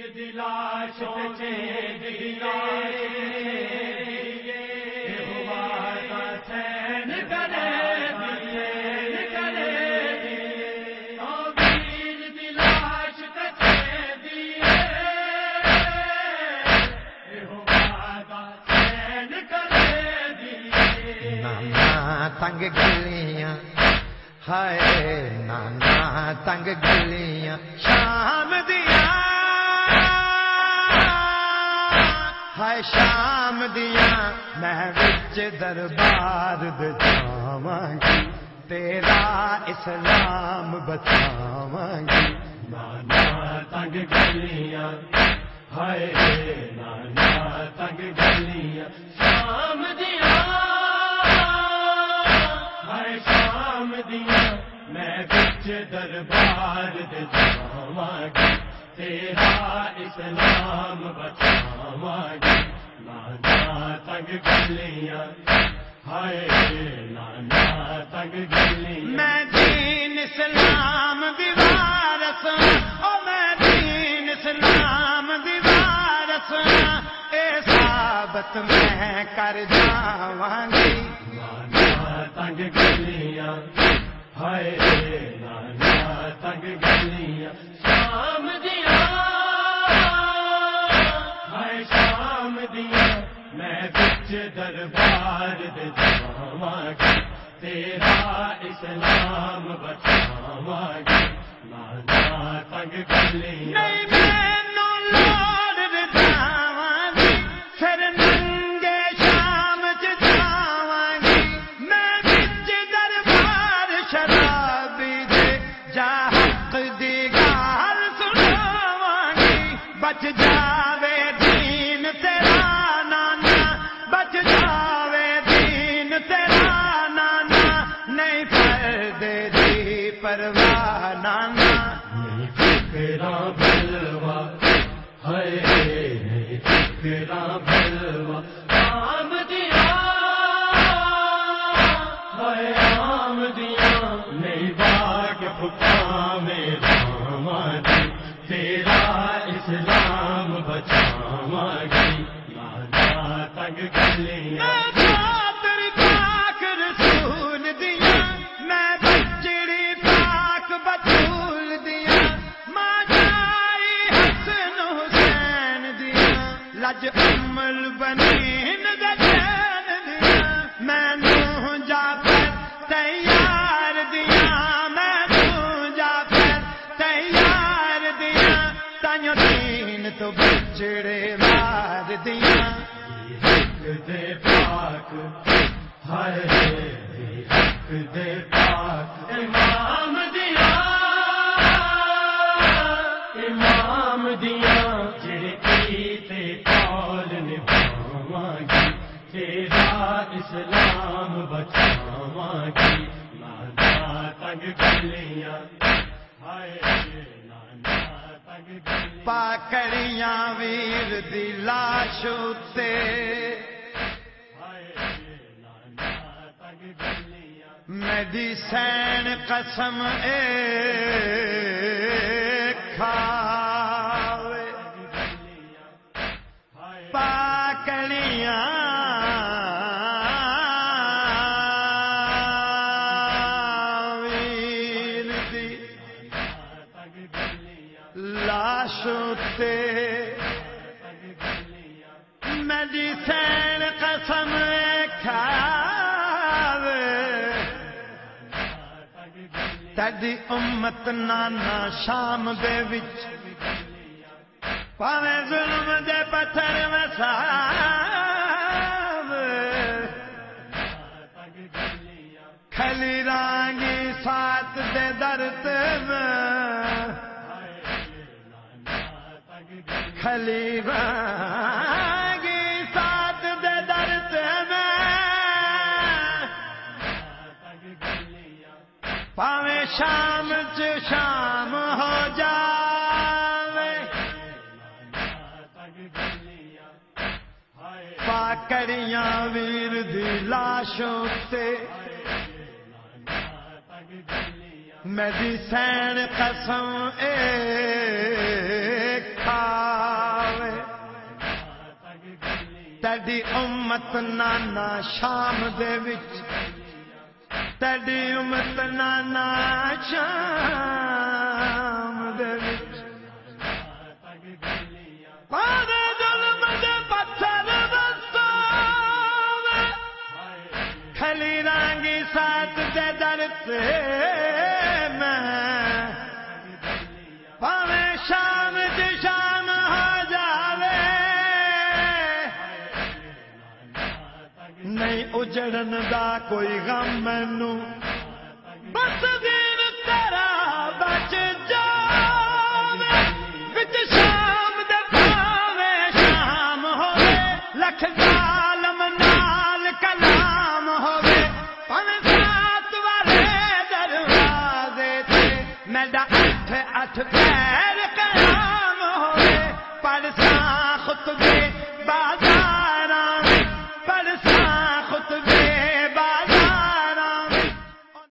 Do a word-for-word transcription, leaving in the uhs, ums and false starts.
دلاش چین دلاش ہوا کا چین کرے دیے کرے دیے ویر دلاش چین دیے ہوا کا چین کرے دیے نانا تنگ گلیاں ہائے نانا تنگ گلیاں شام دیا ہائے شام دیا میں وچ دربار دے جاواں گی تیرا اسلام بچاواں گی نانا تنگ گلیاں ہائے نانا تنگ گلیاں شام دیا ہائے شام دیا میں بچ دربار دے جاواں گی تیرا اسلام بچاواں گی نانا تنگ گلیاں ہائے نانا تنگ گلیاں میں دین اسلام دی وارث او میں دین اسلام دی وارث اے ثابت میں کر جاواں گی نانا تنگ گلیاں ہائے نانا تنگ گلیاں شام دیا ہائے شام دیا میں بچ دربار دے جاواں گی تیرا اسلام بچاواں گی نانا تنگ گلیاں نہیں مینوں لوڑ رضاواں گی پھر ننگے شام چ جاواں گی میں وچ دربار شرابی دے جا حق دی گال سناواں گی بچ جاوے دین تیرا نانا بچ جاوے دین تیرا نانا نہیں پردے دی پرواہ نانا نہیں فکراں بلوا ہائے نہیں فکراں بلوا آم دیا ہائے آم دیا نہیں باغ پھکا میں راواں گی تیرا اسلام بچاواں گی نانا تنگ گلیاں تیری پاک رسول دیا میں بچڑی پاک بطول دیا ماں جائی حسن حسین دیا لج امل بنین دے چین دیا میں نوح جعفر تیار دیا میں نوح جعفر تیار دیا تانیو دین تو بچڑے مار دیا حق دے پاک ہائے حق دے پاک امام دیا امام دیا جڑے کیتے قول نبھاواں گی تیرا اسلام بچاواں گی نانا تنگ گلیاں ہائے نانا تنگ گلیاں پاکڑیاں ویر دی لاش اتے میری سین قسم اے کھاوے پاکڑیاں ویر دی لاش اتے میری سین قسم اے کھاوے تیری امت نانا شام دے وچ پاویں ظلم دے پتھر وساوے کھلی رانگی ساتھ دے درد میں کھلی رانگی ساتھ دے درد میں پاویں شام چ شام ہو جاوے پاکڑیاں ویر دی لاشوں تے میری سین قسم اے کھا تیری امت نانا شام دے وچ تیری امت نانا شام دے وچ پاوے ظلم دے پتھر بساوے کھلی رانگی ساتھ دے در تے میں پاوے شام دی شام ہو جاوے نہیں اجڑن دا کوئی غم مینو بس دین تیرا بچ جاوے وچ شام دے پاوے شام ہووے لکھ ظالم نال کلام ہووے پاوے سات والے دروازے تے میڈا اٹھ اٹھ پیر قیام ہووے پڑھ ساں خطبے باز